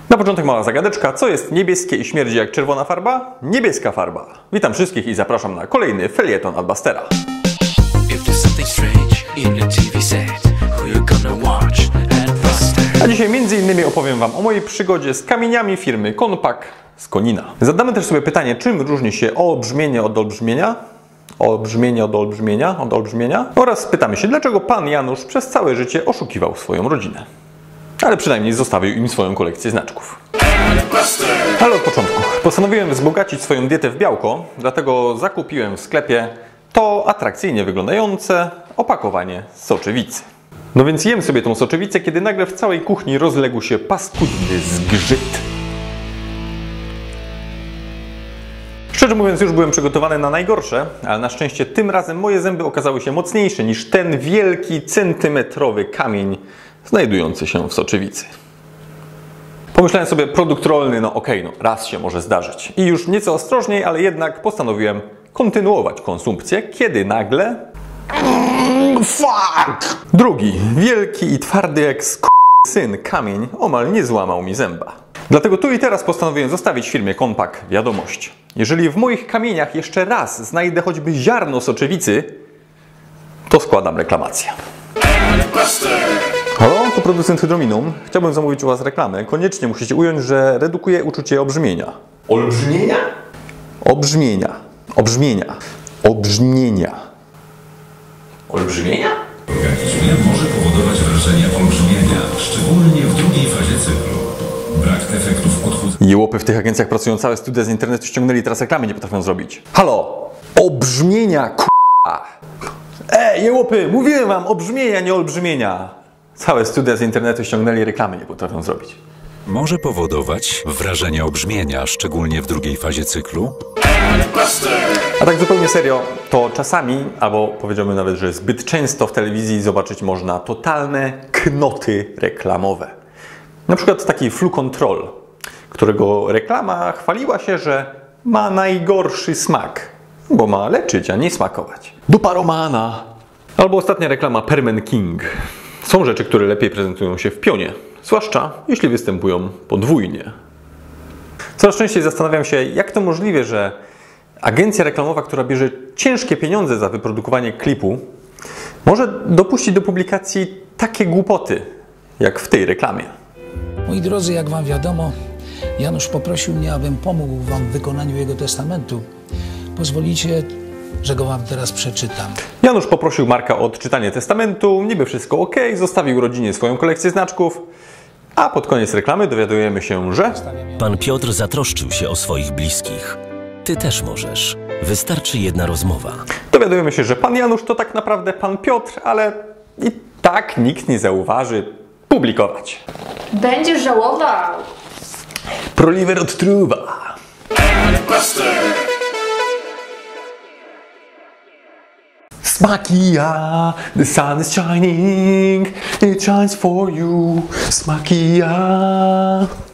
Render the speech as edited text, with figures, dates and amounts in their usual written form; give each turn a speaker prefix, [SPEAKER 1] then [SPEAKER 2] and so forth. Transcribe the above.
[SPEAKER 1] Na początek mała zagadeczka. Co jest niebieskie i śmierdzi jak czerwona farba? Niebieska farba. Witam wszystkich i zapraszam na kolejny felieton Adbustera. A dzisiaj m.in. opowiem Wam o mojej przygodzie z kamieniami firmy Konpak z Konina. Zadamy też sobie pytanie, czym różni się olbrzymienie od olbrzymienia? Olbrzymienie od olbrzymienia? Oraz spytamy się, dlaczego pan Janusz przez całe życie oszukiwał swoją rodzinę. Ale przynajmniej zostawił im swoją kolekcję znaczków. Ale od początku. Postanowiłem wzbogacić swoją dietę w białko, dlatego zakupiłem w sklepie to atrakcyjnie wyglądające opakowanie soczewicy. No więc jem sobie tą soczewicę, kiedy nagle w całej kuchni rozległ się paskudny zgrzyt. Szczerze mówiąc, już byłem przygotowany na najgorsze, ale na szczęście tym razem moje zęby okazały się mocniejsze niż ten wielki, centymetrowy kamień znajdujący się w soczewicy. Pomyślałem sobie, produkt rolny, no okej, raz się może zdarzyć. I już nieco ostrożniej, ale jednak postanowiłem kontynuować konsumpcję, kiedy nagle... Fuck! Drugi, wielki i twardy jak syn kamień omal nie złamał mi zęba. Dlatego tu i teraz postanowiłem zostawić firmie Konpak wiadomość. Jeżeli w moich kamieniach jeszcze raz znajdę choćby ziarno soczewicy, to składam reklamację. Halo, to producent Hydrominum. Chciałbym zamówić u Was reklamę. Koniecznie musicie ująć, że redukuje uczucie obrzmienia.
[SPEAKER 2] Olbrzymienia?
[SPEAKER 1] Obrzmienia. Obrzmienia. Obrzmienia.
[SPEAKER 2] Olbrzymienia?
[SPEAKER 3] Organizmie może powodować wrażenie olbrzymienia, szczególnie w drugiej fazie cyklu. Brak efektów odchudzania.
[SPEAKER 1] Jełopy w tych agencjach pracują, całe studia z internetu ściągnęli, teraz reklamy nie potrafią zrobić. Halo! Obrzmienia, k***a! Jełopy! Mówiłem Wam, obrzmienia, nie olbrzymienia! Całe studia z internetu ściągnęli, reklamy nie potrafią zrobić.
[SPEAKER 3] Może powodować wrażenie obrzmienia, szczególnie w drugiej fazie cyklu.
[SPEAKER 1] A tak zupełnie serio, to czasami, albo powiedziałbym nawet, że zbyt często w telewizji zobaczyć można totalne knoty reklamowe. Na przykład taki Flu Control, którego reklama chwaliła się, że ma najgorszy smak, bo ma leczyć, a nie smakować. Dupa Romana! Albo ostatnia reklama Permen King. Są rzeczy, które lepiej prezentują się w pionie, zwłaszcza jeśli występują podwójnie. Coraz częściej zastanawiam się, jak to możliwe, że agencja reklamowa, która bierze ciężkie pieniądze za wyprodukowanie klipu, może dopuścić do publikacji takie głupoty, jak w tej reklamie.
[SPEAKER 4] Moi drodzy, jak Wam wiadomo, Janusz poprosił mnie, abym pomógł Wam w wykonaniu jego testamentu. Pozwolicie, że go Wam teraz przeczytam.
[SPEAKER 1] Janusz poprosił Marka o odczytanie testamentu, niby wszystko ok, zostawił rodzinie swoją kolekcję znaczków, a pod koniec reklamy dowiadujemy się, że...
[SPEAKER 5] Pan Piotr zatroszczył się o swoich bliskich. Ty też możesz. Wystarczy jedna rozmowa.
[SPEAKER 1] Dowiadujemy się, że pan Janusz to tak naprawdę pan Piotr, ale i tak nikt nie zauważy publikować.
[SPEAKER 6] Będziesz żałował.
[SPEAKER 1] Proliver od truba. Smakia, the sun is shining, it shines for you. Smakia.